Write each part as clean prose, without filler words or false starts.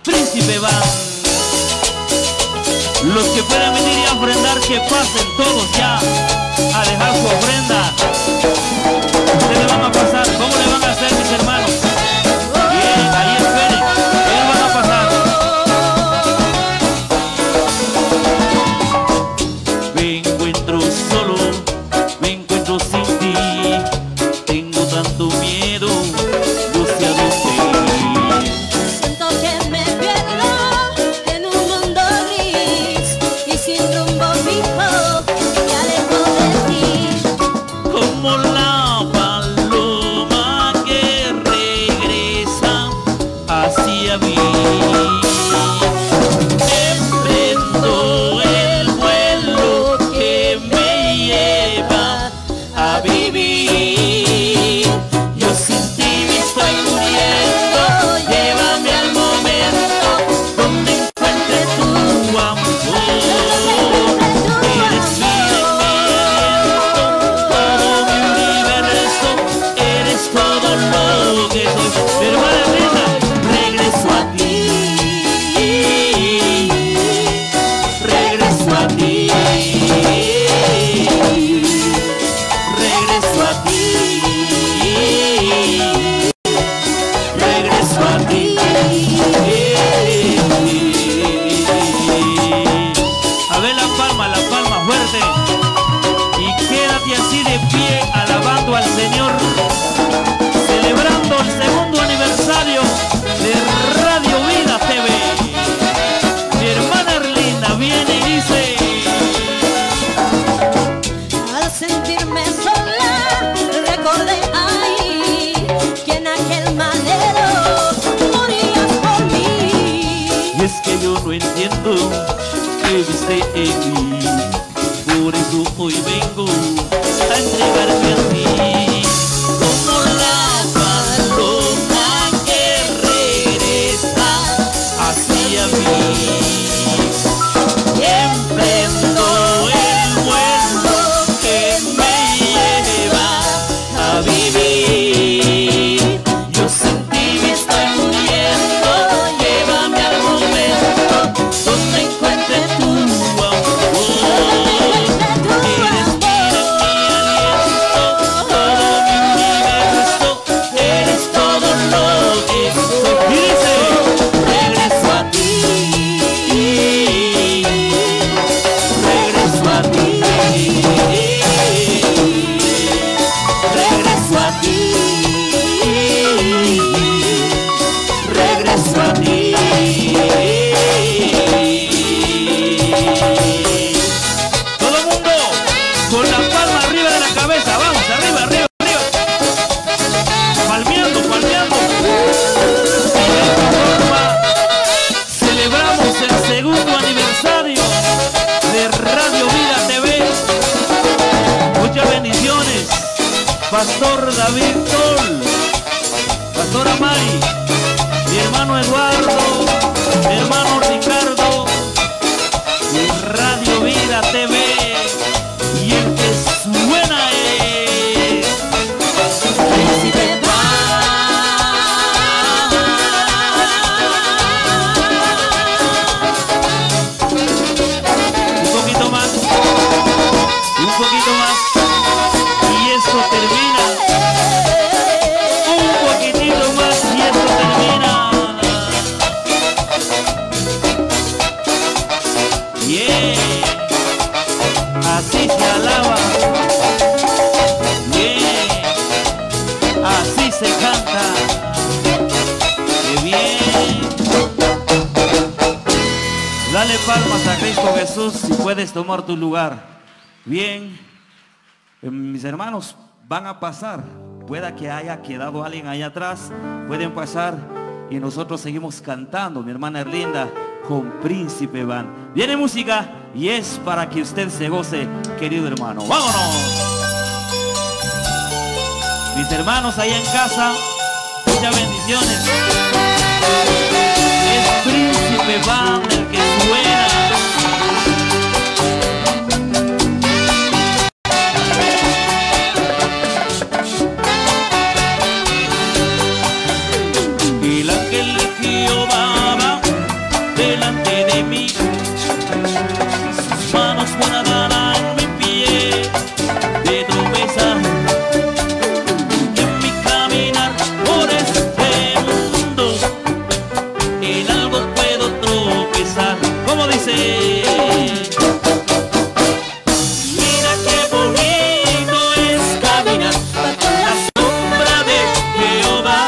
Príncipe van. Los que puedan venir y ofrendar, que pasen todos ya a dejar su ofrenda. Ustedes van a pasar. ¿Cómo le van a hacer, mis hermanos? Bien, ahí esperen. Ellos van a pasar. Me encuentro solo, me encuentro sin ti. Tengo tanto miedo, no sé a dónde ir. Siento que me pierdo en un mundo gris y sin rumbo fijo me alejo de ti. Como la paloma que regresa hacia mí. Emprendo el vuelo que me lleva a vivir. Yo sin ti me estoy muriendo. Llévame al momento donde encuentre tu amor. Eres mi aliento, todo mi universo. Eres todo lo que soy. Pero hermana linda, regreso a ti. Regreso a ti. Regreso a ti. Regreso a ti. A ver la palma fuerte. Y quédate así de pie alabando al Señor, celebrando el segundo aniversario de Radio Vida TV. Mi hermana Erlinda viene y dice: Al sentirme sola recordé ahí que en aquel madero morías por mí. y es que yo no entiendo qué viste en mí, por eso hoy vengo a entregarme a ti. Como la paloma que regresa hacia mí. Emprendo el vuelo que me lleva a vivir. Yo sin ti me estoy muriendo. Llévame al momento donde encuentre tu amor. Eres mi aliento, todo mi universo. Eres todo lo que soy. Y dice: regreso a ti. Regreso a ti. Regreso a ti. Regreso a ti. Todo el mundo con la palma arriba de la cabeza. Vamos, arriba, arriba, arriba. Palmeando, palmeando. Y de esta forma celebramos el segundo aniversario de Radio Vida TV. Muchas bendiciones. Pastor David Tol, Pastora Mari, mi hermano Eduardo, mi hermano Ricardo, y Radio Vida TV. Y el que suena es Príncipe un poquito más, un poquito más, y esto termina. Un poquitito más y esto termina. Bien, así se alaba. Bien, así se canta. Qué bien. Dale palmas a Cristo Jesús si puedes tomar tu lugar. Bien, mis hermanos van a pasar. Pueda que haya quedado alguien allá atrás, pueden pasar y nosotros seguimos cantando, mi hermana Erlinda, con Príncipe van. Viene música y es para que usted se goce, querido hermano. ¡Vámonos! Mis hermanos allá en casa, muchas bendiciones. Es Príncipe van el que suena. Y la que el Jehová va en algo puedo tropezar. ¿Cómo dice? Mira qué bonito es caminar bajo la sombra de Jehová.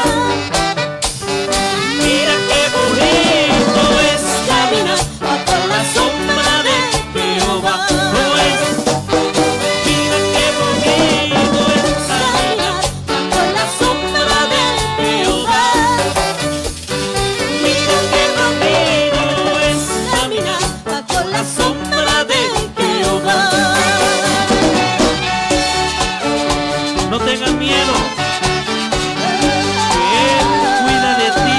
Mira qué bonito es caminar bajo la sombra de Jehová. ¿Cómo es? Mira qué bonito es caminar bajo la sombra de Jehová. Mira qué bonito es caminar bajo la sombra de Jehová. No tengas miedo, que Él cuida de ti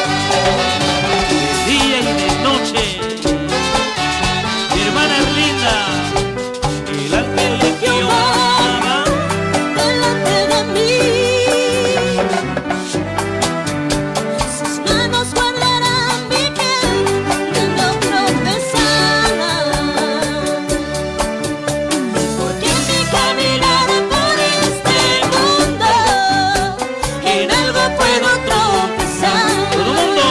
de día y de noche. Mi hermana Erlinda, el ángel de Jehová delante de mí, sus manos guardarán mi piel de no tropezar, porque en mi caminar por este mundo en algo puedo tropezar. todo el mundo.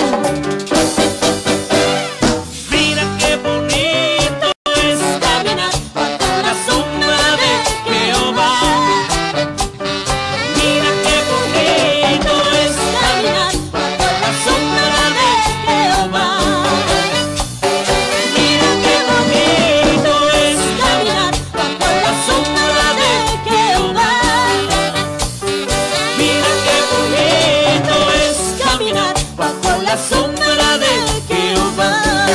Mira qué bonito es Caminar bajo la sombra de Jehová. Mira qué bonito es caminar bajo la sombra de Jehová. Mira qué bonito es Caminar bajo la sombra de Jehová. Mira qué bonito es Caminar bajo la sombra de Jehová.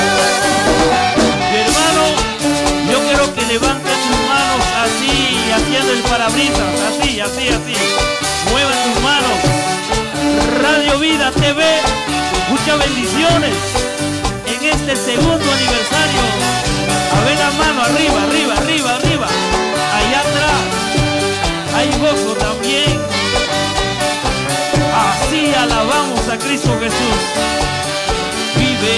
Mi hermano, yo quiero que levanten tus manos así, haciendo el parabrisas, así, así, así. Muevan tus manos. Radio Vida TV, muchas bendiciones en este segundo aniversario. A ver la mano, arriba, arriba, arriba, arriba. Allá atrás hay gozo también. Así alabamos a Cristo Jesús. Vive.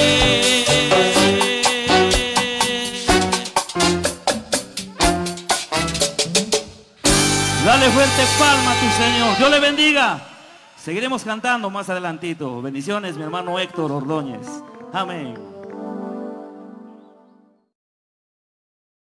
Dale fuerte palma a tu Señor. Dios le bendiga. Seguiremos cantando más adelantito. Bendiciones, mi hermano Héctor Ordóñez. Amén.